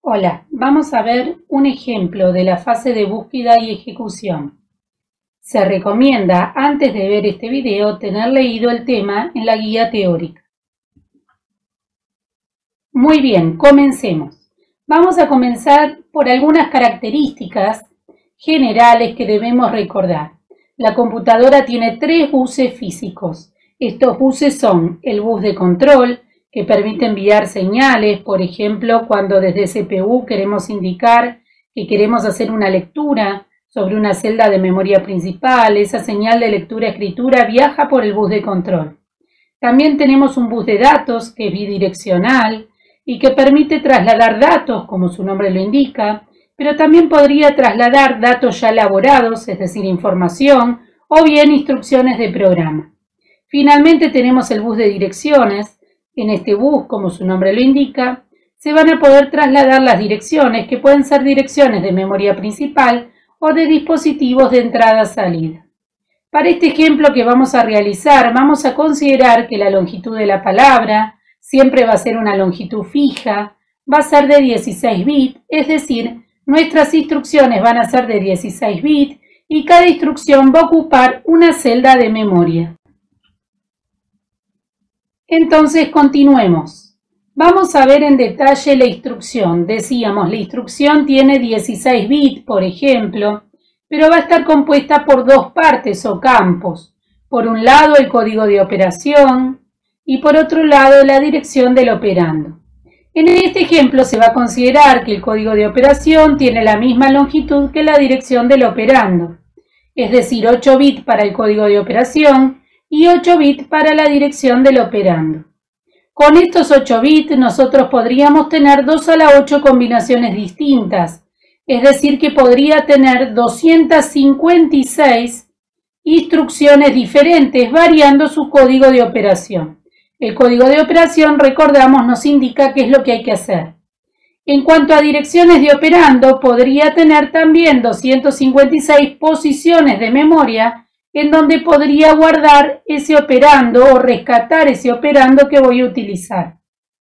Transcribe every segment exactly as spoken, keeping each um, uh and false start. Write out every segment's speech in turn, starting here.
Hola, vamos a ver un ejemplo de la fase de búsqueda y ejecución. Se recomienda, antes de ver este video, tener leído el tema en la guía teórica. Muy bien, comencemos. Vamos a comenzar por algunas características generales que debemos recordar. La computadora tiene tres buses físicos. Estos buses son el bus de control, que permite enviar señales, por ejemplo, cuando desde C P U queremos indicar que queremos hacer una lectura sobre una celda de memoria principal. Esa señal de lectura-escritura viaja por el bus de control. También tenemos un bus de datos que es bidireccional y que permite trasladar datos, como su nombre lo indica, pero también podría trasladar datos ya elaborados, es decir, información, o bien instrucciones de programa. Finalmente tenemos el bus de direcciones. En este bus, como su nombre lo indica, se van a poder trasladar las direcciones, que pueden ser direcciones de memoria principal o de dispositivos de entrada-salida. Para este ejemplo que vamos a realizar, vamos a considerar que la longitud de la palabra siempre va a ser una longitud fija, va a ser de dieciséis bits, es decir, nuestras instrucciones van a ser de dieciséis bits y cada instrucción va a ocupar una celda de memoria. Entonces continuemos. Vamos a ver en detalle la instrucción. Decíamos, la instrucción tiene dieciséis bits, por ejemplo, pero va a estar compuesta por dos partes o campos. Por un lado el código de operación y por otro lado la dirección del operando. En este ejemplo se va a considerar que el código de operación tiene la misma longitud que la dirección del operando, es decir, ocho bits para el código de operación y ocho bits para la dirección del operando. Con estos ocho bits nosotros podríamos tener dos a la ocho combinaciones distintas, es decir que podría tener doscientas cincuenta y seis instrucciones diferentes variando su código de operación. El código de operación, recordamos, nos indica qué es lo que hay que hacer. En cuanto a direcciones de operando, podría tener también doscientas cincuenta y seis posiciones de memoria en donde podría guardar ese operando o rescatar ese operando que voy a utilizar.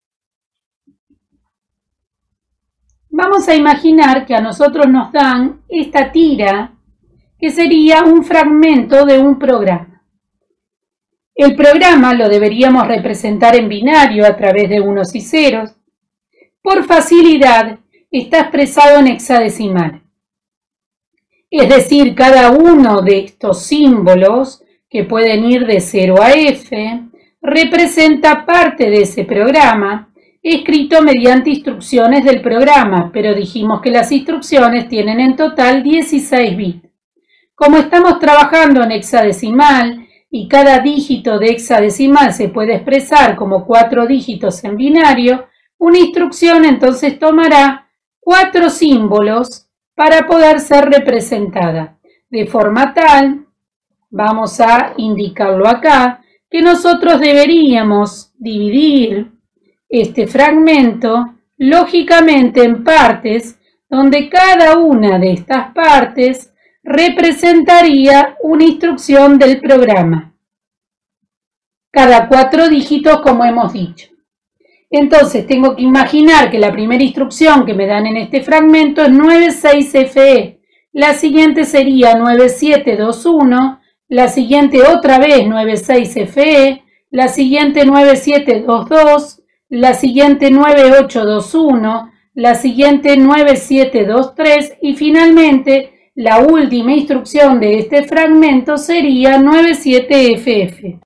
Vamos a imaginar que a nosotros nos dan esta tira, que sería un fragmento de un programa. El programa lo deberíamos representar en binario a través de unos y ceros. Por facilidad, está expresado en hexadecimal. Es decir, cada uno de estos símbolos, que pueden ir de cero a F, representa parte de ese programa, escrito mediante instrucciones del programa, pero dijimos que las instrucciones tienen en total dieciséis bits. Como estamos trabajando en hexadecimal y cada dígito de hexadecimal se puede expresar como cuatro dígitos en binario, una instrucción entonces tomará cuatro símbolos para poder ser representada. De forma tal, vamos a indicarlo acá, que nosotros deberíamos dividir este fragmento lógicamente en partes, donde cada una de estas partes representaría una instrucción del programa. Cada cuatro dígitos, como hemos dicho. Entonces tengo que imaginar que la primera instrucción que me dan en este fragmento es nueve seis F E. La siguiente sería nueve siete dos uno. La siguiente otra vez nueve seis F E. La siguiente nueve siete dos dos. La siguiente nueve ocho dos uno. La siguiente nueve siete dos tres. Y finalmente la última instrucción de este fragmento sería nueve siete F F.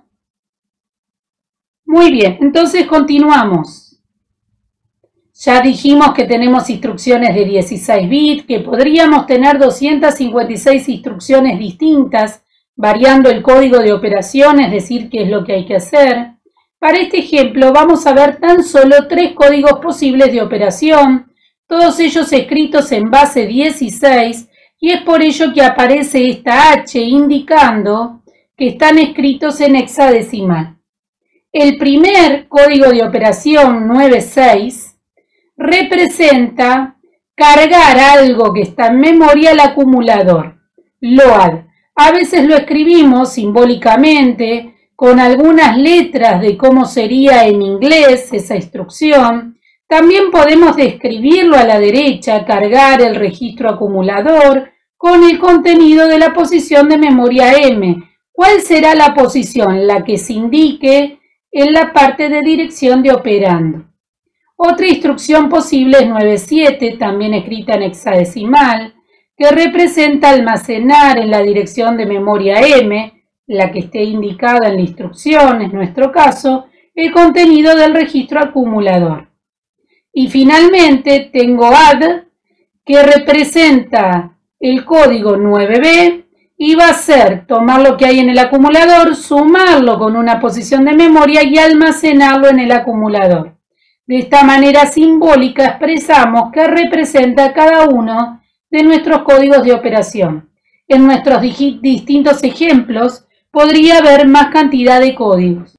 Muy bien, entonces continuamos. Ya dijimos que tenemos instrucciones de dieciséis bits, que podríamos tener doscientas cincuenta y seis instrucciones distintas, variando el código de operación, es decir, qué es lo que hay que hacer. Para este ejemplo vamos a ver tan solo tres códigos posibles de operación, todos ellos escritos en base dieciséis, y es por ello que aparece esta H indicando que están escritos en hexadecimal. El primer código de operación nueve seis representa cargar algo que está en memoria al acumulador, load. A veces lo escribimos simbólicamente con algunas letras de cómo sería en inglés esa instrucción. También podemos describirlo a la derecha, cargar el registro acumulador con el contenido de la posición de memoria M. ¿Cuál será la posición? La que se indique en la parte de dirección de operando. Otra instrucción posible es nueve siete, también escrita en hexadecimal, que representa almacenar en la dirección de memoria M, la que esté indicada en la instrucción, en nuestro caso, el contenido del registro acumulador. Y finalmente tengo add, que representa el código nueve B y va a ser tomar lo que hay en el acumulador, sumarlo con una posición de memoria y almacenarlo en el acumulador. De esta manera simbólica expresamos qué representa cada uno de nuestros códigos de operación. En nuestros distintos ejemplos podría haber más cantidad de códigos.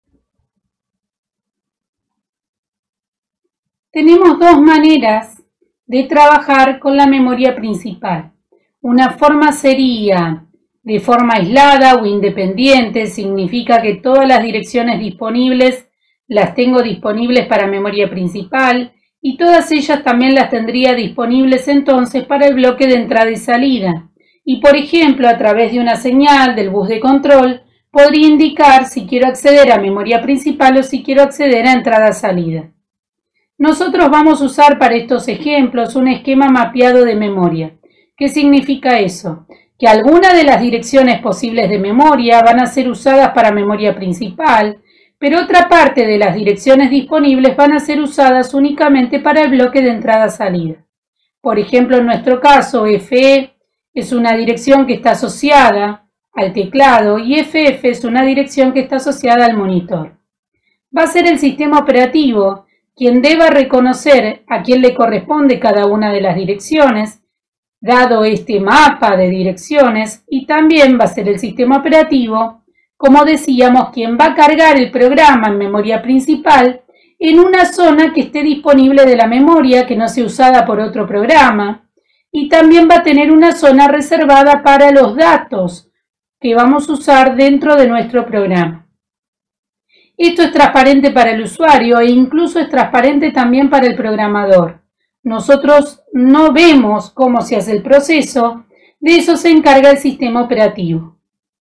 Tenemos dos maneras de trabajar con la memoria principal. Una forma sería de forma aislada o independiente, significa que todas las direcciones disponibles las tengo disponibles para memoria principal y todas ellas también las tendría disponibles entonces para el bloque de entrada y salida. Y por ejemplo, a través de una señal del bus de control, podría indicar si quiero acceder a memoria principal o si quiero acceder a entrada-salida. Nosotros vamos a usar para estos ejemplos un esquema mapeado de memoria. ¿Qué significa eso? Que algunas de las direcciones posibles de memoria van a ser usadas para memoria principal, pero otra parte de las direcciones disponibles van a ser usadas únicamente para el bloque de entrada-salida. Por ejemplo, en nuestro caso, F E es una dirección que está asociada al teclado y F F es una dirección que está asociada al monitor. Va a ser el sistema operativo quien deba reconocer a quién le corresponde cada una de las direcciones, dado este mapa de direcciones, y también va a ser el sistema operativo, como decíamos, quien va a cargar el programa en memoria principal en una zona que esté disponible de la memoria, que no sea usada por otro programa, y también va a tener una zona reservada para los datos que vamos a usar dentro de nuestro programa. Esto es transparente para el usuario e incluso es transparente también para el programador. Nosotros no vemos cómo se hace el proceso, de eso se encarga el sistema operativo.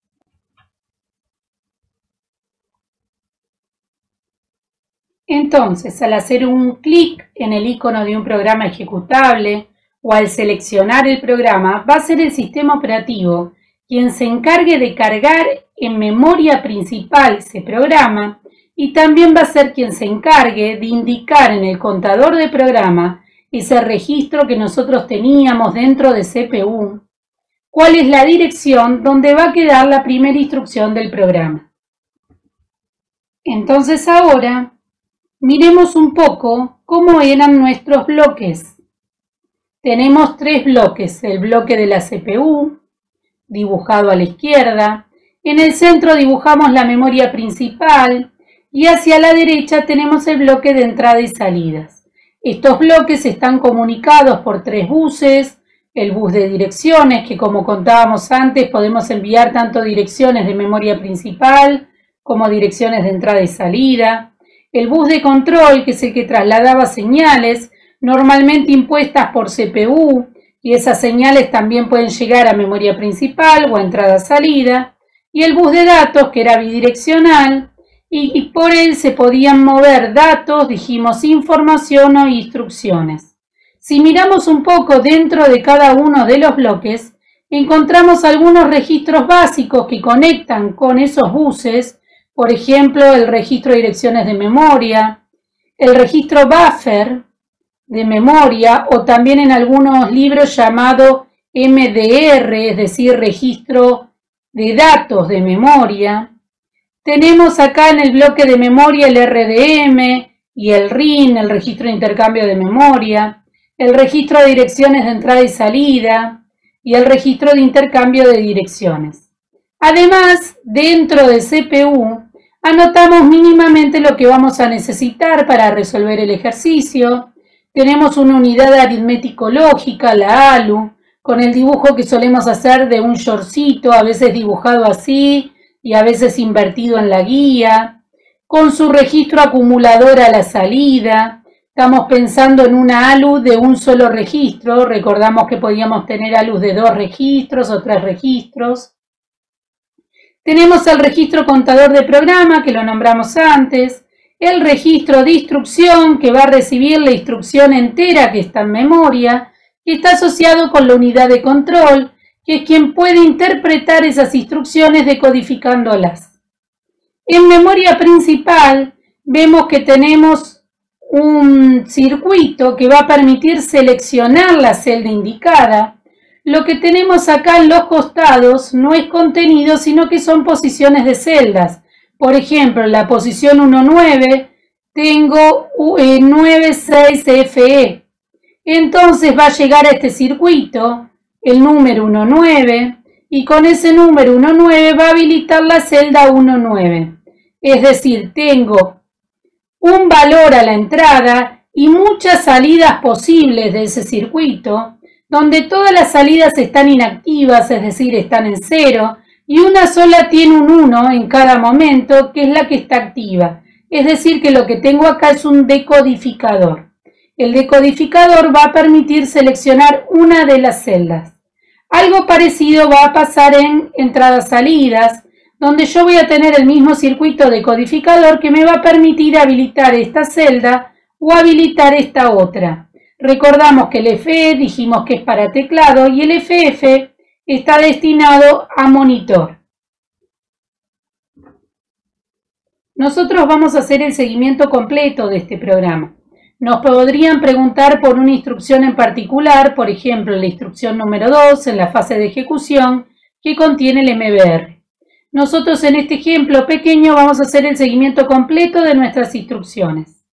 Entonces, al hacer un clic en el icono de un programa ejecutable o al seleccionar el programa, va a ser el sistema operativo quien se encargue de cargar en memoria principal ese programa y también va a ser quien se encargue de indicar en el contador de programa ese registro que nosotros teníamos dentro de C P U, cuál es la dirección donde va a quedar la primera instrucción del programa. Entonces ahora miremos un poco cómo eran nuestros bloques. Tenemos tres bloques, el bloque de la C P U, dibujado a la izquierda, en el centro dibujamos la memoria principal y hacia la derecha tenemos el bloque de entrada y salidas. Estos bloques están comunicados por tres buses, el bus de direcciones, que como contábamos antes podemos enviar tanto direcciones de memoria principal como direcciones de entrada y salida, el bus de control, que es el que trasladaba señales, normalmente impuestas por C P U, y esas señales también pueden llegar a memoria principal o a entrada-salida, y el bus de datos, que era bidireccional, y, y por él se podían mover datos, dijimos información o instrucciones. Si miramos un poco dentro de cada uno de los bloques, encontramos algunos registros básicos que conectan con esos buses, por ejemplo, el registro de direcciones de memoria, el registro buffer de memoria o también en algunos libros llamado M D R, es decir, registro de datos de memoria. Tenemos acá en el bloque de memoria el R D M y el R I N, el registro de intercambio de memoria, el registro de direcciones de entrada y salida y el registro de intercambio de direcciones. Además, dentro de C P U, anotamos mínimamente lo que vamos a necesitar para resolver el ejercicio. Tenemos una unidad aritmético-lógica, la A L U, con el dibujo que solemos hacer de un shortcito, a veces dibujado así y a veces invertido en la guía, con su registro acumulador a la salida, Estamos pensando en una A L U de un solo registro. Recordamos que podíamos tener A L U de dos registros o tres registros. Tenemos el registro contador de programa, que lo nombramos antes. El registro de instrucción, que va a recibir la instrucción entera que está en memoria, que está asociado con la unidad de control, que es quien puede interpretar esas instrucciones decodificándolas. En memoria principal vemos que tenemos un circuito que va a permitir seleccionar la celda indicada. Lo que tenemos acá en los costados no es contenido, sino que son posiciones de celdas. Por ejemplo, en la posición uno nueve tengo nueve seis F E. Entonces va a llegar a este circuito el número uno nueve y con ese número uno nueve va a habilitar la celda uno nueve. Es decir, tengo un valor a la entrada y muchas salidas posibles de ese circuito, donde todas las salidas están inactivas, es decir, están en cero, y una sola tiene un uno en cada momento, que es la que está activa. Es decir, que lo que tengo acá es un decodificador. El decodificador va a permitir seleccionar una de las celdas. Algo parecido va a pasar en entradas-salidas, donde yo voy a tener el mismo circuito decodificador que me va a permitir habilitar esta celda o habilitar esta otra. Recordamos que el F E dijimos que es para teclado y el F F está destinado a monitor. Nosotros vamos a hacer el seguimiento completo de este programa. Nos podrían preguntar por una instrucción en particular, por ejemplo, la instrucción número dos en la fase de ejecución que contiene el M B R. Nosotros en este ejemplo pequeño vamos a hacer el seguimiento completo de nuestras instrucciones.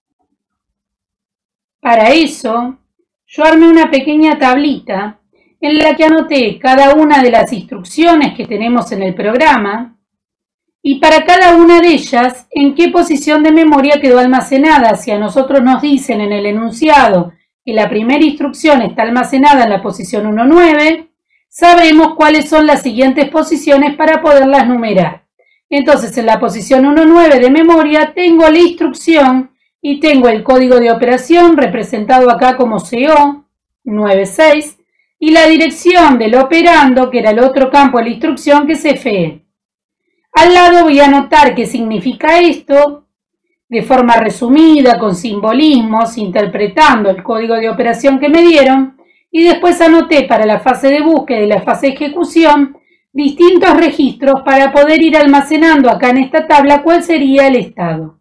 Para eso, yo armé una pequeña tablita en la que anoté cada una de las instrucciones que tenemos en el programa y para cada una de ellas en qué posición de memoria quedó almacenada. Si a nosotros nos dicen en el enunciado que la primera instrucción está almacenada en la posición uno nueve, sabremos cuáles son las siguientes posiciones para poderlas numerar. Entonces, en la posición uno nueve de memoria tengo la instrucción y tengo el código de operación representado acá como C O nueve seis y la dirección del operando, que era el otro campo de la instrucción, que es F E. Al lado voy a anotar qué significa esto de forma resumida, con simbolismos, interpretando el código de operación que me dieron, y después anoté para la fase de búsqueda y la fase de ejecución distintos registros para poder ir almacenando acá en esta tabla cuál sería el estado.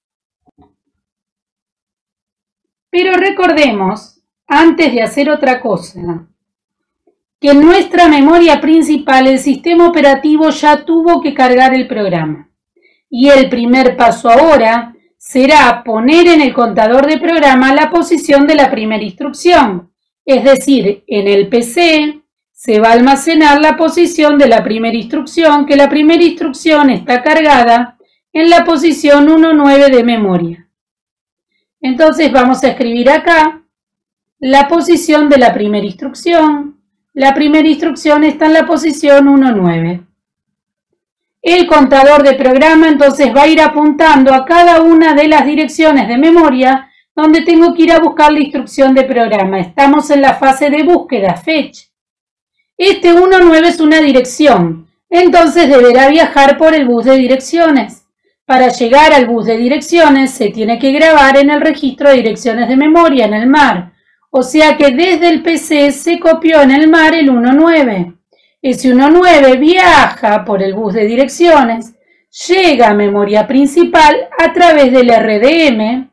Pero recordemos, antes de hacer otra cosa, que en nuestra memoria principal el sistema operativo ya tuvo que cargar el programa. Y el primer paso ahora será poner en el contador de programa la posición de la primera instrucción. Es decir, en el P C se va a almacenar la posición de la primera instrucción, que la primera instrucción está cargada en la posición uno nueve de memoria. Entonces vamos a escribir acá la posición de la primera instrucción. La primera instrucción está en la posición uno nueve. El contador de programa entonces va a ir apuntando a cada una de las direcciones de memoria donde tengo que ir a buscar la instrucción de programa. Estamos en la fase de búsqueda, fetch. Este uno nueve es una dirección, entonces deberá viajar por el bus de direcciones. Para llegar al bus de direcciones se tiene que grabar en el registro de direcciones de memoria, en el M A R. O sea que desde el P C se copió en el M A R el uno nueve. Ese uno nueve viaja por el bus de direcciones, llega a memoria principal a través del R D M.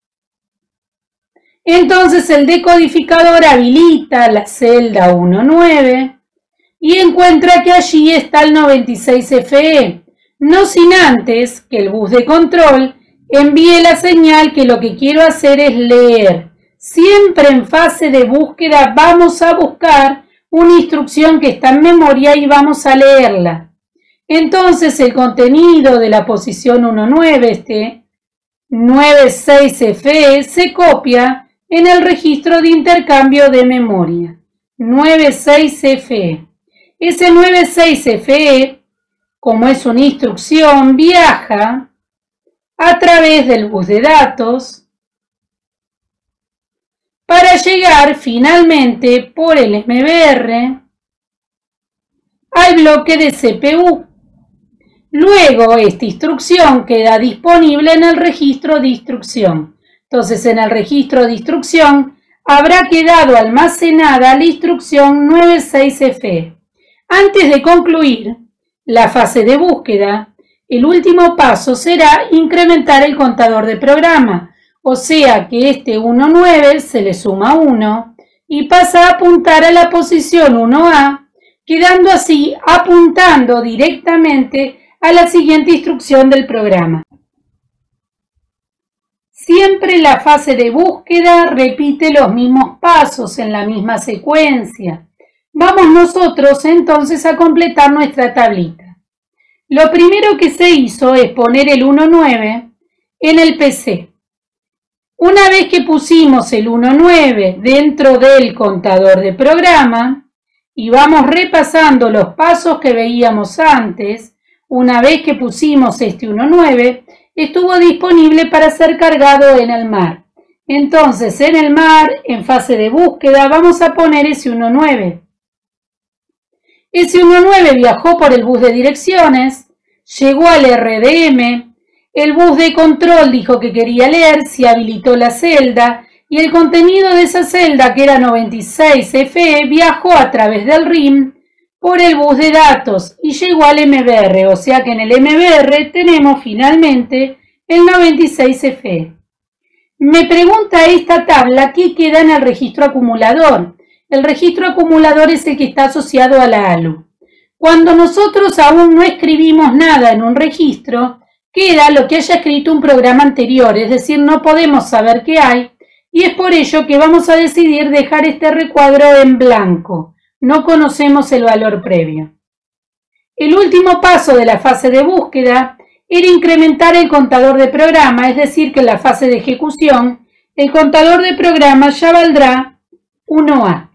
Entonces el decodificador habilita la celda uno nueve y encuentra que allí está el noventa y seis F E, no sin antes que el bus de control envíe la señal que lo que quiero hacer es leer. Siempre en fase de búsqueda vamos a buscar una instrucción que está en memoria y vamos a leerla. Entonces el contenido de la posición uno nueve, este noventa y seis F E, se copia en el registro de intercambio de memoria. noventa y seis F E. Ese noventa y seis F E, como es una instrucción, viaja a través del bus de datos llegar finalmente por el M B R al bloque de C P U. Luego esta instrucción queda disponible en el registro de instrucción. Entonces en el registro de instrucción habrá quedado almacenada la instrucción nueve seis F E. Antes de concluir la fase de búsqueda, el último paso será incrementar el contador de programa, o sea que este uno nueve se le suma uno y pasa a apuntar a la posición uno A, quedando así apuntando directamente a la siguiente instrucción del programa. Siempre la fase de búsqueda repite los mismos pasos en la misma secuencia. Vamos nosotros entonces a completar nuestra tablita. Lo primero que se hizo es poner el uno nueve en el P C. Una vez que pusimos el uno nueve dentro del contador de programa y vamos repasando los pasos que veíamos antes, una vez que pusimos este uno nueve, estuvo disponible para ser cargado en el M A R. Entonces en el M A R, en fase de búsqueda, vamos a poner ese uno nueve. Ese uno nueve viajó por el bus de direcciones, llegó al R D M, el bus de control dijo que quería leer, se habilitó la celda y el contenido de esa celda, que era noventa y seis F E, viajó a través del R I M por el bus de datos y llegó al M B R, o sea que en el M B R tenemos finalmente el noventa y seis F E. Me pregunta esta tabla qué queda en el registro acumulador. El registro acumulador es el que está asociado a la A L U. Cuando nosotros aún no escribimos nada en un registro, queda lo que haya escrito un programa anterior, es decir, no podemos saber qué hay, y es por ello que vamos a decidir dejar este recuadro en blanco. No conocemos el valor previo. El último paso de la fase de búsqueda era incrementar el contador de programa, es decir, que en la fase de ejecución el contador de programa ya valdrá uno A.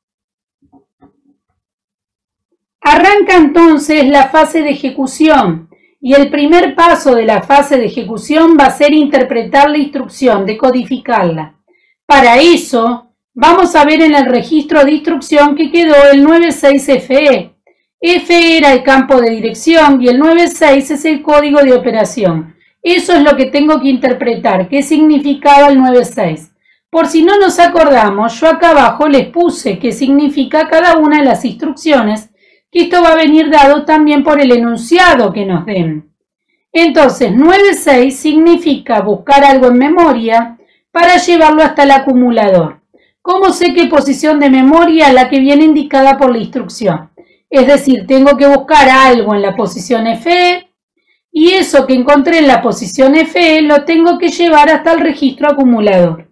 Arranca entonces la fase de ejecución y el primer paso de la fase de ejecución va a ser interpretar la instrucción, decodificarla. Para eso vamos a ver en el registro de instrucción que quedó el noventa y seis F E. F E era el campo de dirección y el noventa y seis es el código de operación. Eso es lo que tengo que interpretar, qué significaba el noventa y seis. Por si no nos acordamos, yo acá abajo les puse qué significa cada una de las instrucciones, que esto va a venir dado también por el enunciado que nos den. Entonces, noventa y seis significa buscar algo en memoria para llevarlo hasta el acumulador. ¿Cómo sé qué posición de memoria es la que viene indicada por la instrucción? Es decir, tengo que buscar algo en la posición F E y eso que encontré en la posición F E lo tengo que llevar hasta el registro acumulador.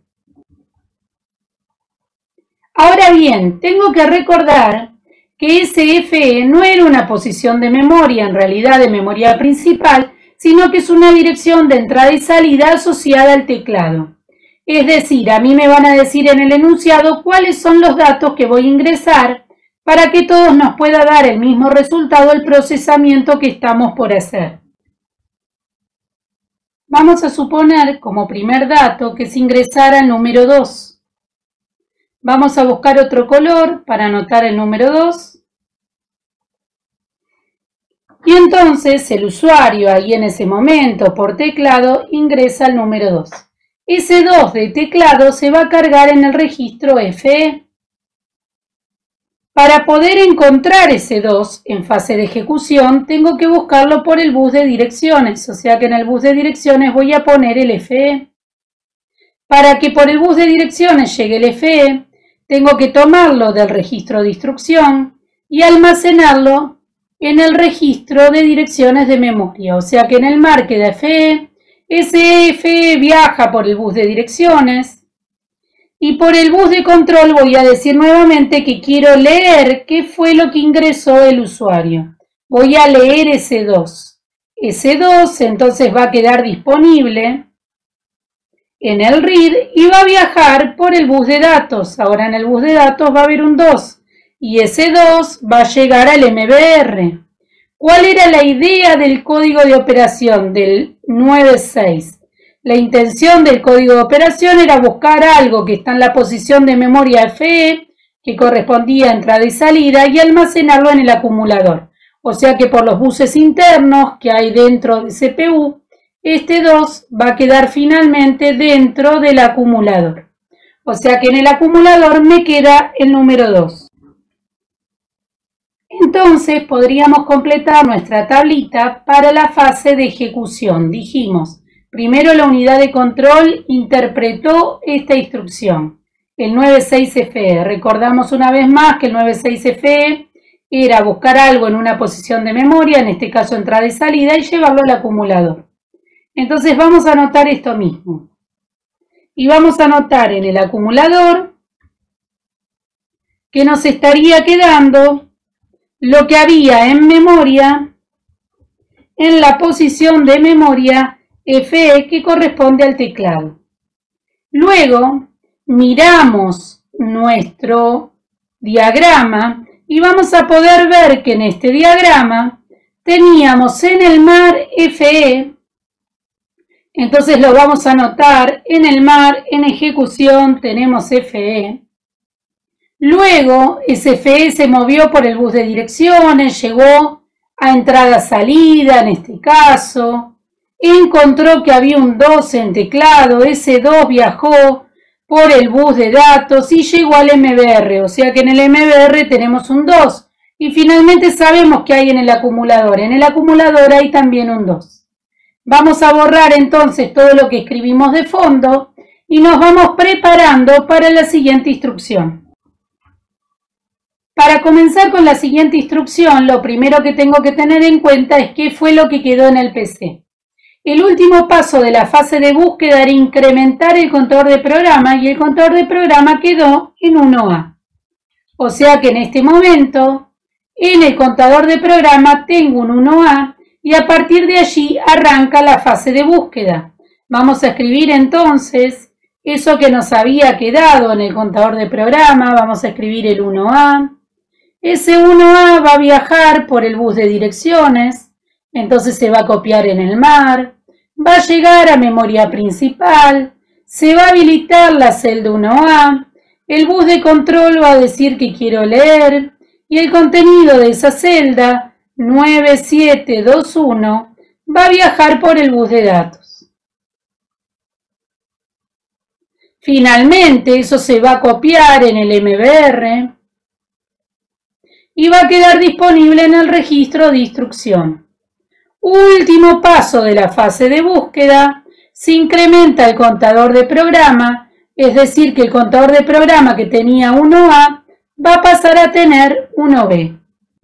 Ahora bien, tengo que recordar que ese F E no era una posición de memoria, en realidad de memoria principal, sino que es una dirección de entrada y salida asociada al teclado. Es decir, a mí me van a decir en el enunciado cuáles son los datos que voy a ingresar para que todos nos pueda dar el mismo resultado el procesamiento que estamos por hacer. Vamos a suponer como primer dato que se ingresara el número dos. Vamos a buscar otro color para anotar el número dos. Y entonces el usuario ahí en ese momento por teclado ingresa el número dos. Ese dos de teclado se va a cargar en el registro F E. Para poder encontrar ese dos en fase de ejecución, tengo que buscarlo por el bus de direcciones, o sea que en el bus de direcciones voy a poner el F E. Para que por el bus de direcciones llegue el F E, tengo que tomarlo del registro de instrucción y almacenarlo en el registro de direcciones de memoria, o sea que en el M A R queda F E. Ese F E viaja por el bus de direcciones y por el bus de control voy a decir nuevamente que quiero leer qué fue lo que ingresó el usuario. Voy a leer ese dos. Ese dos entonces va a quedar disponible en el read y va a viajar por el bus de datos. Ahora en el bus de datos va a haber un dos y ese dos va a llegar al M B R. ¿Cuál era la idea del código de operación del noventa y seis? La intención del código de operación era buscar algo que está en la posición de memoria F E, que correspondía a entrada y salida, y almacenarlo en el acumulador. O sea que por los buses internos que hay dentro del C P U, este dos va a quedar finalmente dentro del acumulador. O sea que en el acumulador me queda el número dos. Entonces podríamos completar nuestra tablita para la fase de ejecución. Dijimos, primero la unidad de control interpretó esta instrucción, el nueve seis F E. Recordamos una vez más que el nueve seis F E era buscar algo en una posición de memoria, en este caso entrada y salida, y llevarlo al acumulador. Entonces vamos a anotar esto mismo. Y vamos a anotar en el acumulador que nos estaría quedando lo que había en memoria en la posición de memoria F E que corresponde al teclado. Luego miramos nuestro diagrama y vamos a poder ver que en este diagrama teníamos en el mar F E, entonces lo vamos a anotar, en el mar, en ejecución tenemos F E. Luego ese F E se movió por el bus de direcciones, llegó a entrada-salida en este caso, encontró que había un dos en teclado, ese dos viajó por el bus de datos y llegó al M B R, o sea que en el M B R tenemos un dos. Y finalmente sabemos que hay en el acumulador, en el acumulador hay también un dos. Vamos a borrar entonces todo lo que escribimos de fondo y nos vamos preparando para la siguiente instrucción. Para comenzar con la siguiente instrucción, lo primero que tengo que tener en cuenta es qué fue lo que quedó en el P C. El último paso de la fase de búsqueda era incrementar el contador de programa y el contador de programa quedó en uno A. O sea que en este momento, en el contador de programa tengo un uno A y a partir de allí arranca la fase de búsqueda. Vamos a escribir entonces eso que nos había quedado en el contador de programa, vamos a escribir el uno A. Ese uno A va a viajar por el bus de direcciones, entonces se va a copiar en el mar, va a llegar a memoria principal, se va a habilitar la celda uno A, el bus de control va a decir que quiero leer y el contenido de esa celda nueve siete dos uno va a viajar por el bus de datos. Finalmente eso se va a copiar en el M B R y va a quedar disponible en el registro de instrucción. Último paso de la fase de búsqueda, se incrementa el contador de programa, es decir que el contador de programa que tenía uno A va a pasar a tener uno B.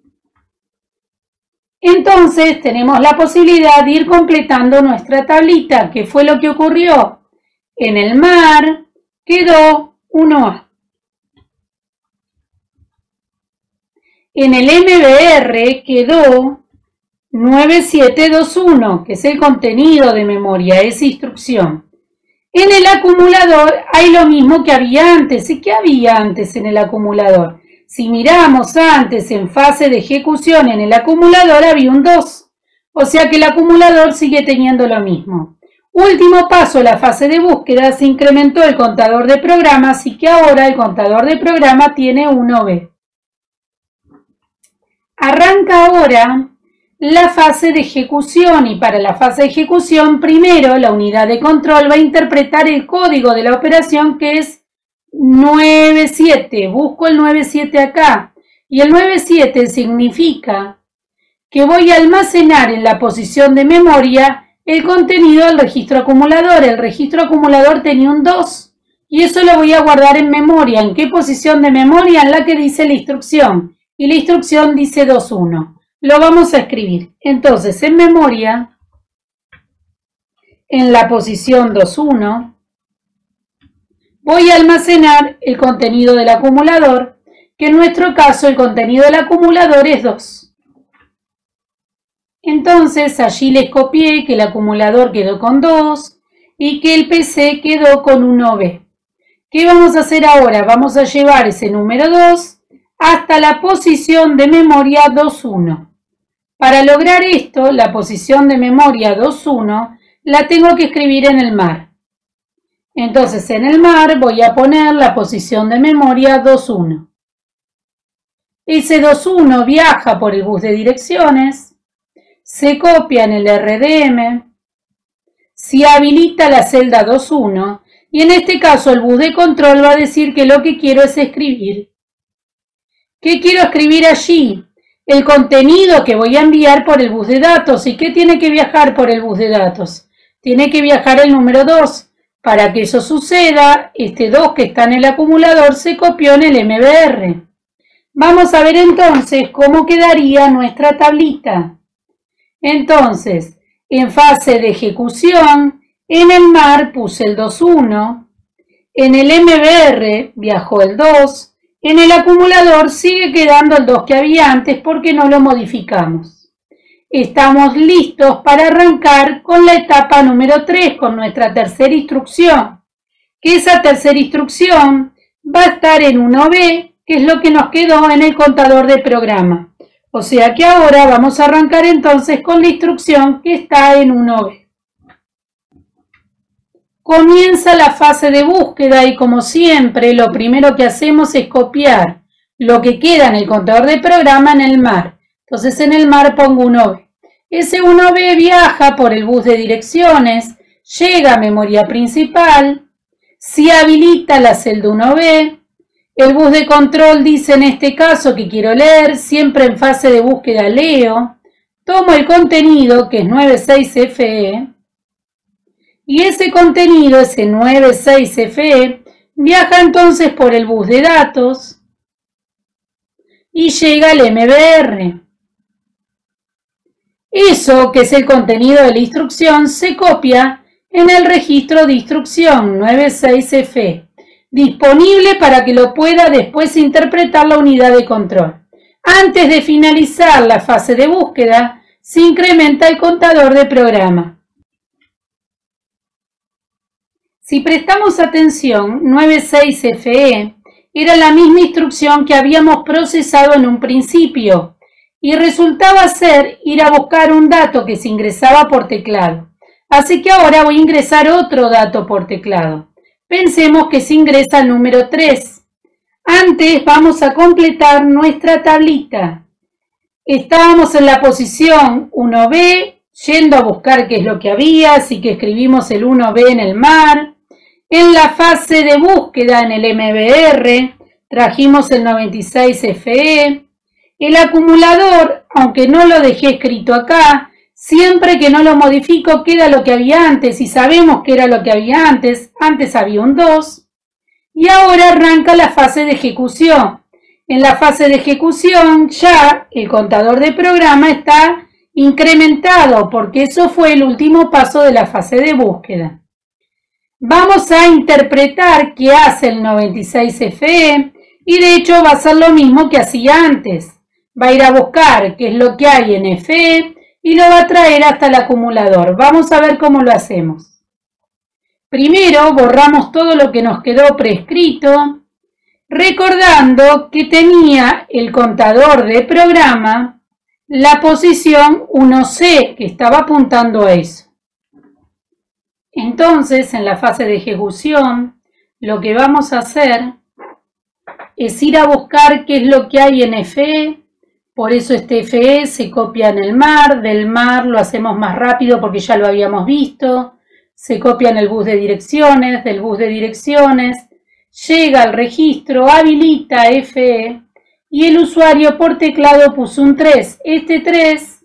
Entonces tenemos la posibilidad de ir completando nuestra tablita, que fue lo que ocurrió. En el mar quedó uno A. En el M B R quedó nueve siete dos uno, que es el contenido de memoria, esa instrucción. En el acumulador hay lo mismo que había antes. ¿Y qué había antes en el acumulador? Si miramos antes en fase de ejecución en el acumulador había un dos. O sea que el acumulador sigue teniendo lo mismo. Último paso, la fase de búsqueda, se incrementó el contador de programa, así que ahora el contador de programa tiene uno B. Arranca ahora la fase de ejecución y para la fase de ejecución primero la unidad de control va a interpretar el código de la operación que es nueve siete. Busco el nueve siete acá y el nueve siete significa que voy a almacenar en la posición de memoria el contenido del registro acumulador. El registro acumulador tenía un dos y eso lo voy a guardar en memoria. ¿En qué posición de memoria? En la que dice la instrucción. Y la instrucción dice dos uno. Lo vamos a escribir. Entonces, en memoria, en la posición dos uno, voy a almacenar el contenido del acumulador, que en nuestro caso el contenido del acumulador es dos. Entonces, allí les copié que el acumulador quedó con dos y que el P C quedó con uno B. ¿Qué vamos a hacer ahora? Vamos a llevar ese número dos hasta la posición de memoria dos uno. Para lograr esto, la posición de memoria dos uno la tengo que escribir en el mar. Entonces en el mar voy a poner la posición de memoria dos uno. Ese dos uno viaja por el bus de direcciones, se copia en el R D M, se habilita la celda dos uno y en este caso el bus de control va a decir que lo que quiero es escribir. ¿Qué quiero escribir allí? El contenido que voy a enviar por el bus de datos. ¿Y qué tiene que viajar por el bus de datos? Tiene que viajar el número dos. Para que eso suceda, este dos que está en el acumulador se copió en el M B R. Vamos a ver entonces cómo quedaría nuestra tablita. Entonces, en fase de ejecución, en el mar puse el dos uno, en el M B R viajó el dos, en el acumulador sigue quedando el dos que había antes porque no lo modificamos. Estamos listos para arrancar con la etapa número tres, con nuestra tercera instrucción. Que esa tercera instrucción va a estar en uno B, que es lo que nos quedó en el contador de programa. O sea que ahora vamos a arrancar entonces con la instrucción que está en uno B. Comienza la fase de búsqueda y como siempre lo primero que hacemos es copiar lo que queda en el contador de programa en el mar. Entonces en el mar pongo uno B. Ese uno B viaja por el bus de direcciones, llega a memoria principal, se habilita la celda uno B, el bus de control dice en este caso que quiero leer, siempre en fase de búsqueda leo, tomo el contenido que es nueve seis F E, y ese contenido, ese nueve seis F E, viaja entonces por el bus de datos y llega al M B R. Eso, que es el contenido de la instrucción, se copia en el registro de instrucción nueve seis F E, disponible para que lo pueda después interpretar la unidad de control. Antes de finalizar la fase de búsqueda, se incrementa el contador de programa. Si prestamos atención, nueve seis F E era la misma instrucción que habíamos procesado en un principio y resultaba ser ir a buscar un dato que se ingresaba por teclado. Así que ahora voy a ingresar otro dato por teclado. Pensemos que se ingresa el número tres. Antes vamos a completar nuestra tablita. Estábamos en la posición uno B, yendo a buscar qué es lo que había, así que escribimos el uno B en el mar. En la fase de búsqueda en el M B R trajimos el noventa y seis F E. El acumulador, aunque no lo dejé escrito acá, siempre que no lo modifico queda lo que había antes y sabemos que era lo que había antes. Antes había un dos. Y ahora arranca la fase de ejecución. En la fase de ejecución ya el contador de programa está incrementado porque eso fue el último paso de la fase de búsqueda. Vamos a interpretar qué hace el noventa y seis F E y de hecho va a ser lo mismo que hacía antes. Va a ir a buscar qué es lo que hay en F E y lo va a traer hasta el acumulador. Vamos a ver cómo lo hacemos. Primero borramos todo lo que nos quedó prescrito, recordando que tenía el contador de programa la posición uno C, que estaba apuntando a eso. Entonces, en la fase de ejecución, lo que vamos a hacer es ir a buscar qué es lo que hay en F E. Por eso este F E se copia en el mar. Del mar lo hacemos más rápido porque ya lo habíamos visto. Se copia en el bus de direcciones. Del bus de direcciones llega al registro, habilita F E y el usuario por teclado puso un tres. Este tres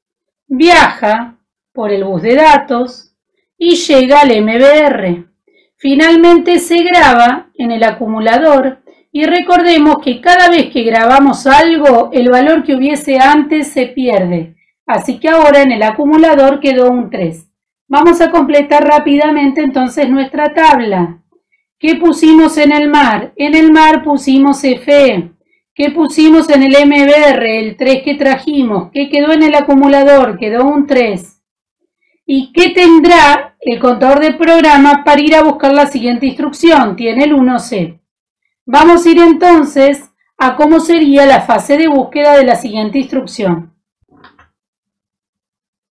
viaja por el bus de datos y llega al M B R. Finalmente se graba en el acumulador y recordemos que cada vez que grabamos algo, el valor que hubiese antes se pierde. Así que ahora en el acumulador quedó un tres. Vamos a completar rápidamente entonces nuestra tabla. ¿Qué pusimos en el mar? En el mar pusimos F E. ¿Qué pusimos en el M B R? El tres que trajimos. ¿Qué quedó en el acumulador? Quedó un tres. ¿Y qué tendrá el contador de programa para ir a buscar la siguiente instrucción? Tiene el uno C. Vamos a ir entonces a cómo sería la fase de búsqueda de la siguiente instrucción.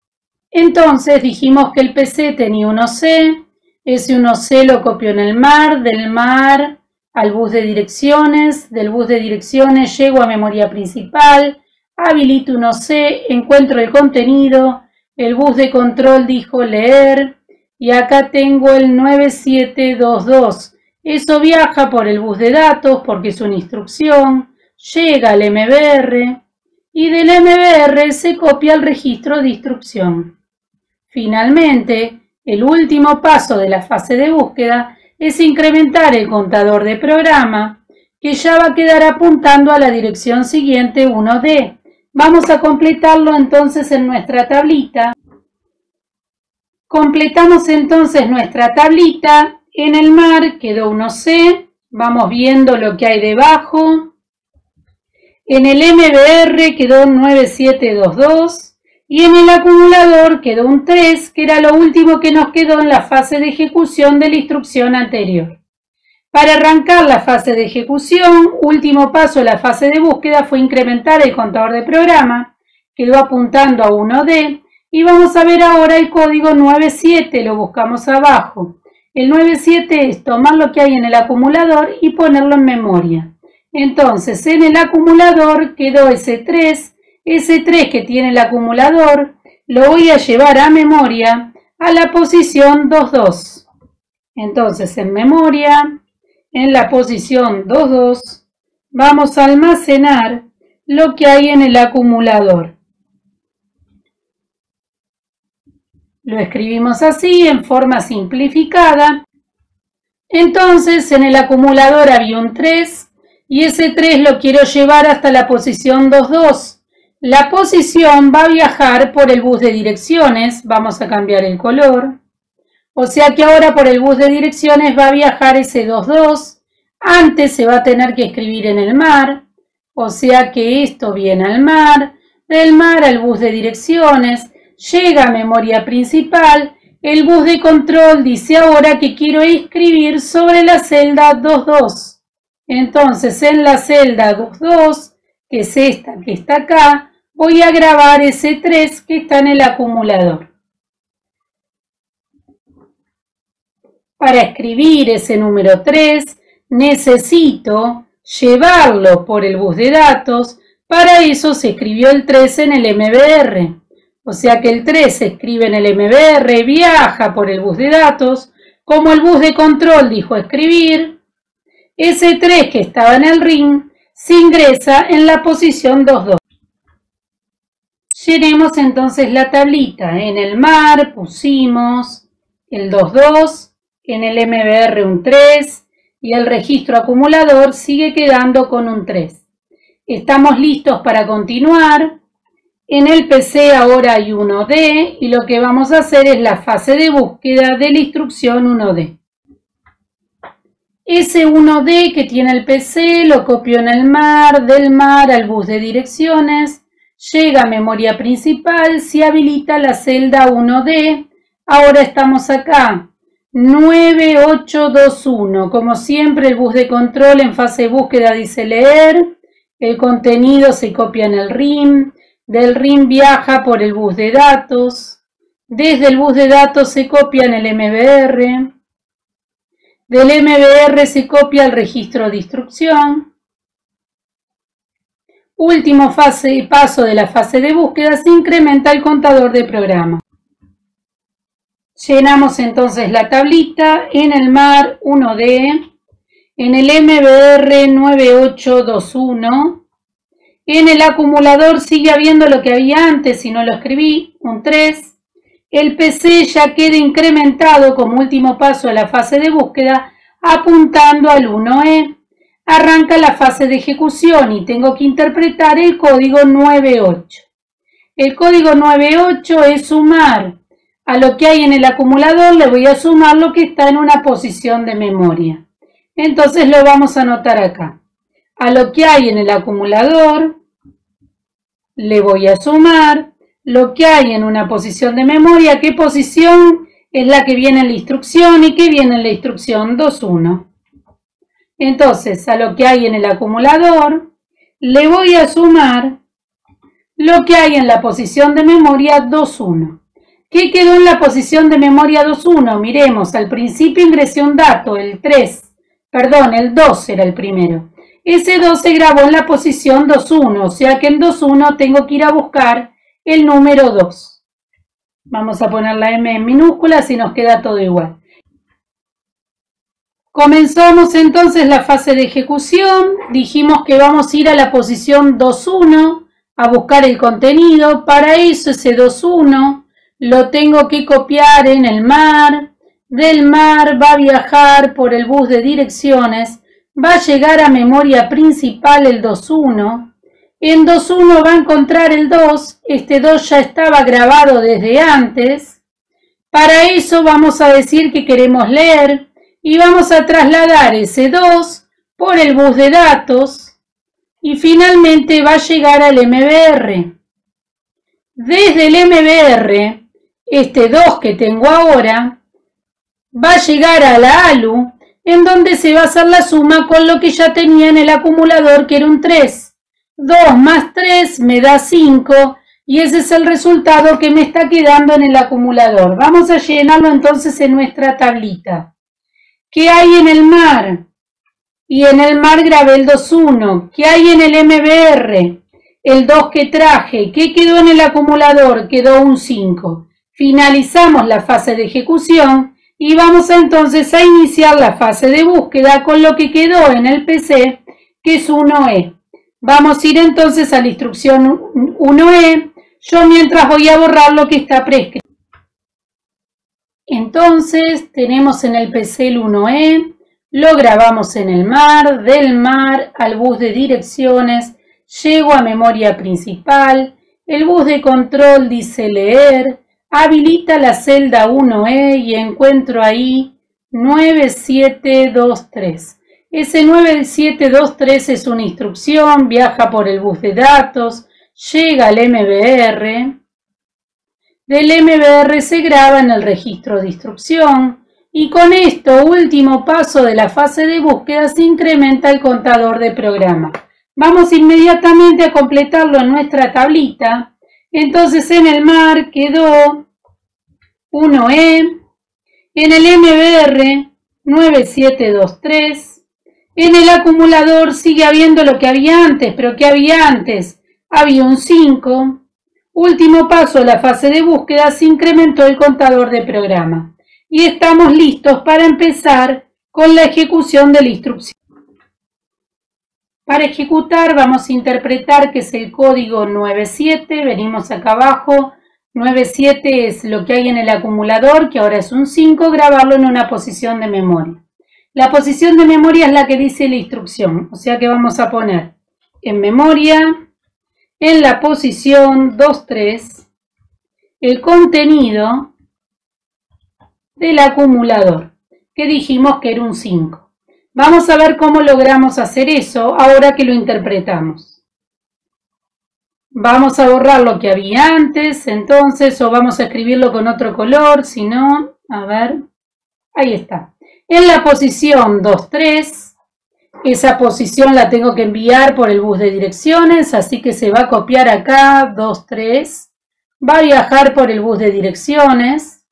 Entonces dijimos que el P C tenía uno C, ese uno C lo copio en el mar, del mar al bus de direcciones, del bus de direcciones llego a memoria principal, habilito uno C, encuentro el contenido, el bus de control dijo leer y acá tengo el nueve siete dos dos. Eso viaja por el bus de datos porque es una instrucción, llega al M B R y del M B R se copia el registro de instrucción. Finalmente, el último paso de la fase de búsqueda es incrementar el contador de programa, que ya va a quedar apuntando a la dirección siguiente uno D. Vamos a completarlo entonces en nuestra tablita. Completamos entonces nuestra tablita. En el mar quedó uno C. Vamos viendo lo que hay debajo. En el M B R quedó nueve siete dos dos. Y en el acumulador quedó un tres, que era lo último que nos quedó en la fase de ejecución de la instrucción anterior. Para arrancar la fase de ejecución, último paso de la fase de búsqueda fue incrementar el contador de programa, quedó apuntando a uno D, y vamos a ver ahora el código nueve siete, lo buscamos abajo. El nueve siete es tomar lo que hay en el acumulador y ponerlo en memoria. Entonces, en el acumulador quedó ese tres, ese tres que tiene el acumulador, lo voy a llevar a memoria a la posición dos dos. Entonces, en memoria, en la posición dos dos, vamos a almacenar lo que hay en el acumulador. Lo escribimos así, en forma simplificada. Entonces, en el acumulador había un tres, y ese tres lo quiero llevar hasta la posición dos dos. La posición va a viajar por el bus de direcciones, vamos a cambiar el color, o sea que ahora por el bus de direcciones va a viajar ese dos dos, antes se va a tener que escribir en el mar, o sea que esto viene al mar, del mar al bus de direcciones, llega a memoria principal, el bus de control dice ahora que quiero escribir sobre la celda dos dos, entonces en la celda dos dos, que es esta que está acá, voy a grabar ese tres que está en el acumulador. Para escribir ese número tres necesito llevarlo por el bus de datos. Para eso se escribió el tres en el M B R. O sea que el tres se escribe en el M B R, viaja por el bus de datos. Como el bus de control dijo escribir, ese tres que estaba en el R I M se ingresa en la posición dos dos. Llenemos entonces la tablita. En el mar pusimos el dos dos, en el M B R un tres y el registro acumulador sigue quedando con un tres. Estamos listos para continuar. En el P C ahora hay uno D y lo que vamos a hacer es la fase de búsqueda de la instrucción uno D. Ese uno D que tiene el P C lo copio en el mar, del mar al bus de direcciones. Llega a memoria principal, se habilita la celda uno D. Ahora estamos acá, nueve ocho dos uno. Como siempre, el bus de control en fase de búsqueda dice leer. El contenido se copia en el R I M. Del R I M viaja por el bus de datos. Desde el bus de datos se copia en el M B R. Del M B R se copia el registro de instrucción. Último fase, paso de la fase de búsqueda, se incrementa el contador de programa. Llenamos entonces la tablita. En el mar uno D, en el M B R nueve ocho dos uno, en el acumulador sigue habiendo lo que había antes, si no lo escribí, un tres. El P C ya queda incrementado como último paso de la fase de búsqueda, apuntando al uno E. Arranca la fase de ejecución y tengo que interpretar el código nueve ocho. El código nueve ocho es sumar a lo que hay en el acumulador, le voy a sumar lo que está en una posición de memoria. Entonces lo vamos a anotar acá. A lo que hay en el acumulador le voy a sumar lo que hay en una posición de memoria. ¿Qué posición es la que viene en la instrucción y qué viene en la instrucción? dos uno. Entonces, a lo que hay en el acumulador, le voy a sumar lo que hay en la posición de memoria dos uno. ¿Qué quedó en la posición de memoria dos uno? Miremos, al principio ingresé un dato, el tres, perdón, el dos era el primero. Ese dos se grabó en la posición dos uno, o sea que en dos uno tengo que ir a buscar el número dos. Vamos a poner la M en minúscula, así nos queda todo igual. Comenzamos entonces la fase de ejecución. Dijimos que vamos a ir a la posición dos uno a buscar el contenido. Para eso ese dos uno lo tengo que copiar en el mar. Del mar va a viajar por el bus de direcciones. Va a llegar a memoria principal el dos uno. En dos uno va a encontrar el dos. Este dos ya estaba grabado desde antes. Para eso vamos a decir que queremos leer. Y vamos a trasladar ese dos por el bus de datos y finalmente va a llegar al M B R. Desde el M B R, este dos que tengo ahora va a llegar a la A L U, en donde se va a hacer la suma con lo que ya tenía en el acumulador, que era un tres. dos más tres me da cinco y ese es el resultado que me está quedando en el acumulador. Vamos a llenarlo entonces en nuestra tablita. ¿Qué hay en el mar? Y en el mar grabé el dos uno. ¿Qué hay en el M B R? El dos que traje. ¿Qué quedó en el acumulador? Quedó un cinco. Finalizamos la fase de ejecución y vamos a, entonces a iniciar la fase de búsqueda con lo que quedó en el P C, que es uno E. Vamos a ir entonces a la instrucción uno E. Yo mientras voy a borrar lo que está prescrito. Entonces tenemos en el P C el uno E, lo grabamos en el mar, del mar al bus de direcciones, llego a memoria principal, el bus de control dice leer, habilita la celda uno E y encuentro ahí nueve siete dos tres. Ese nueve siete dos tres es una instrucción, viaja por el bus de datos, llega al M B R. Del M B R se graba en el registro de instrucción y con esto, último paso de la fase de búsqueda, se incrementa el contador de programa. Vamos inmediatamente a completarlo en nuestra tablita. Entonces en el mar quedó uno E, en el M B R nueve siete dos tres, en el acumulador sigue habiendo lo que había antes, pero ¿qué había antes? Había un cinco. Último paso de la fase de búsqueda, se incrementó el contador de programa y estamos listos para empezar con la ejecución de la instrucción. Para ejecutar vamos a interpretar que es el código nueve siete, venimos acá abajo, nueve siete es lo que hay en el acumulador, que ahora es un cinco, grabarlo en una posición de memoria. La posición de memoria es la que dice la instrucción, o sea que vamos a poner en memoria, en la posición dos tres, el contenido del acumulador, que dijimos que era un cinco. Vamos a ver cómo logramos hacer eso ahora que lo interpretamos. Vamos a borrar lo que había antes, entonces, o vamos a escribirlo con otro color, si no, a ver, ahí está. En la posición dos tres, esa posición la tengo que enviar por el bus de direcciones, así que se va a copiar acá, dos tres, va a viajar por el bus de direcciones.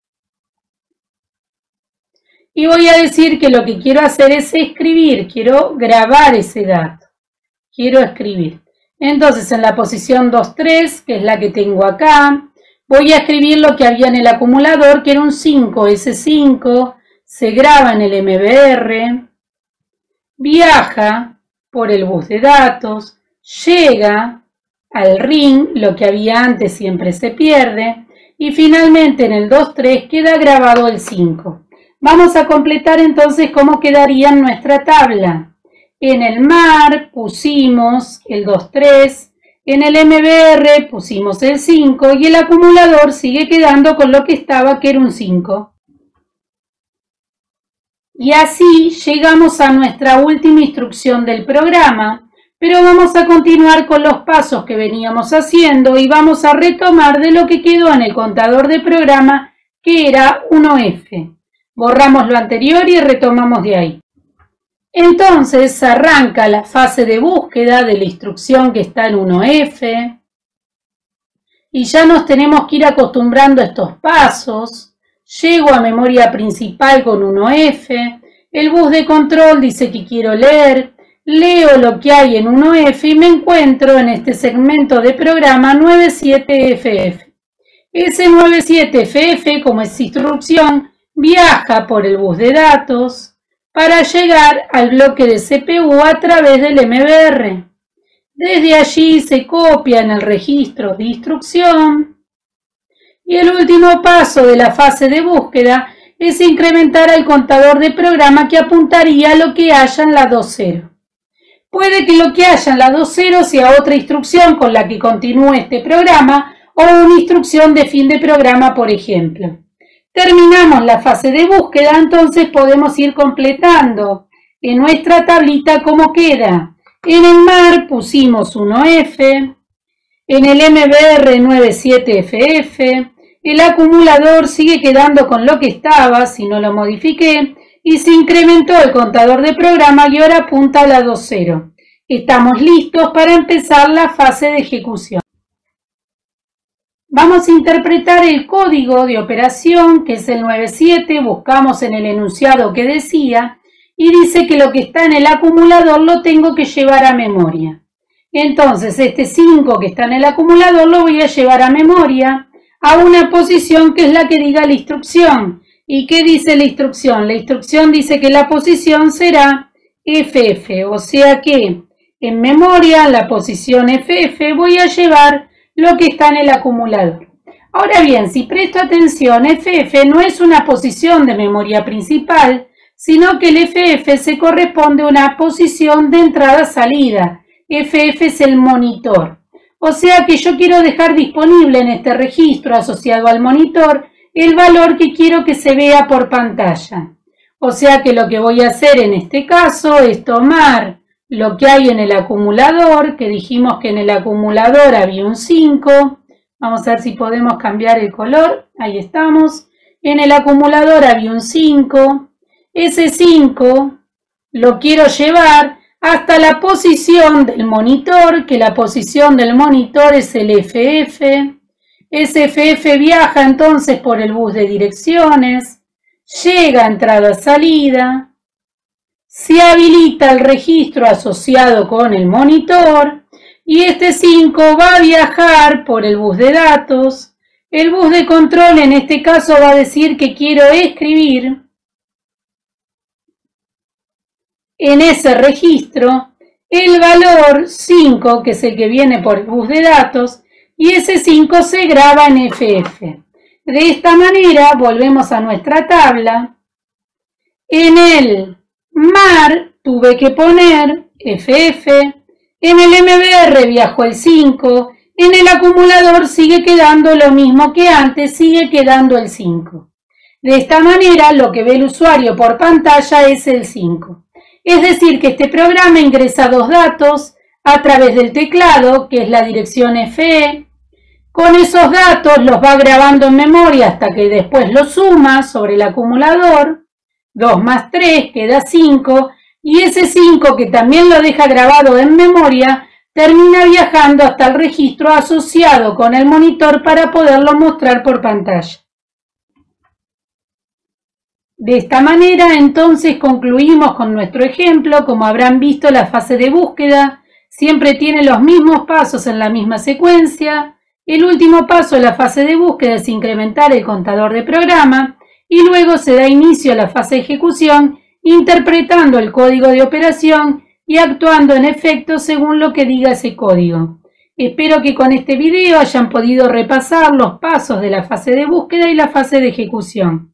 Y voy a decir que lo que quiero hacer es escribir, quiero grabar ese dato, quiero escribir. Entonces en la posición dos tres, que es la que tengo acá, voy a escribir lo que había en el acumulador, que era un cinco, ese cinco se graba en el M B R, viaja por el bus de datos, llega al R I N, lo que había antes siempre se pierde, y finalmente en el dos tres queda grabado el cinco. Vamos a completar entonces cómo quedaría en nuestra tabla. En el mar pusimos el dos tres, en el M B R pusimos el cinco y el acumulador sigue quedando con lo que estaba, que era un cinco. Y así llegamos a nuestra última instrucción del programa, pero vamos a continuar con los pasos que veníamos haciendo y vamos a retomar de lo que quedó en el contador de programa, que era uno F. Borramos lo anterior y retomamos de ahí. Entonces arranca la fase de búsqueda de la instrucción que está en uno F y ya nos tenemos que ir acostumbrando a estos pasos. Llego a memoria principal con uno F, el bus de control dice que quiero leer, leo lo que hay en uno F y me encuentro en este segmento de programa nueve siete F F. Ese nueve siete F F, como es instrucción, viaja por el bus de datos para llegar al bloque de C P U a través del M B R. Desde allí se copia en el registro de instrucción y el último paso de la fase de búsqueda es incrementar el contador de programa que apuntaría a lo que haya en la dos cero. Puede que lo que haya en la dos cero sea otra instrucción con la que continúe este programa o una instrucción de fin de programa, por ejemplo. Terminamos la fase de búsqueda, entonces podemos ir completando en nuestra tablita cómo queda. En el mar pusimos uno F, en el M B R nueve siete F F, el acumulador sigue quedando con lo que estaba, si no lo modifiqué, y se incrementó el contador de programa y ahora apunta a la dos cero. Estamos listos para empezar la fase de ejecución. Vamos a interpretar el código de operación, que es el nueve siete, buscamos en el enunciado que decía, y dice que lo que está en el acumulador lo tengo que llevar a memoria. Entonces, este cinco que está en el acumulador lo voy a llevar a memoria, a una posición que es la que diga la instrucción. ¿Y qué dice la instrucción? La instrucción dice que la posición será F F, o sea que en memoria, la posición F F, voy a llevar lo que está en el acumulador. Ahora bien, si presto atención, F F no es una posición de memoria principal, sino que el F F se corresponde a una posición de entrada-salida. F F es el monitor. O sea que yo quiero dejar disponible en este registro asociado al monitor el valor que quiero que se vea por pantalla. O sea que lo que voy a hacer en este caso es tomar lo que hay en el acumulador, que dijimos que en el acumulador había un cinco. Vamos a ver si podemos cambiar el color. Ahí estamos. En el acumulador había un cinco. Ese cinco lo quiero llevar hasta la posición del monitor, que la posición del monitor es el F F. Ese F F viaja entonces por el bus de direcciones, llega a entrada-salida, se habilita el registro asociado con el monitor y este cinco va a viajar por el bus de datos. El bus de control en este caso va a decir que quiero escribir en ese registro el valor cinco, que es el que viene por el bus de datos, y ese cinco se graba en F F. De esta manera volvemos a nuestra tabla. En el mar tuve que poner F F, en el M B R viajó el cinco, en el acumulador sigue quedando lo mismo que antes, sigue quedando el cinco. De esta manera lo que ve el usuario por pantalla es el cinco. Es decir, que este programa ingresa dos datos a través del teclado, que es la dirección F E. Con esos datos los va grabando en memoria hasta que después los suma sobre el acumulador. dos más tres queda cinco. Y ese cinco, que también lo deja grabado en memoria, termina viajando hasta el registro asociado con el monitor para poderlo mostrar por pantalla. De esta manera, entonces, concluimos con nuestro ejemplo. Como habrán visto, la fase de búsqueda siempre tiene los mismos pasos en la misma secuencia. El último paso de la fase de búsqueda es incrementar el contador de programa y luego se da inicio a la fase de ejecución interpretando el código de operación y actuando en efecto según lo que diga ese código. Espero que con este video hayan podido repasar los pasos de la fase de búsqueda y la fase de ejecución.